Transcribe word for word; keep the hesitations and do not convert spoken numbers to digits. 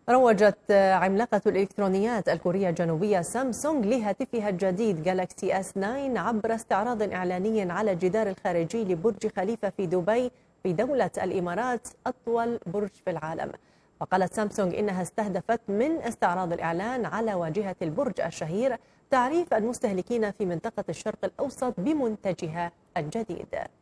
روجت عملاقة الإلكترونيات الكورية الجنوبية سامسونج لهاتفها الجديد جالاكسي اس تسعة عبر استعراض إعلاني على الجدار الخارجي لبرج خليفة في دبي في دولة الإمارات، أطول برج في العالم. وقالت سامسونج إنها استهدفت من استعراض الإعلان على واجهة البرج الشهير تعريف المستهلكين في منطقة الشرق الأوسط بمنتجها الجديد.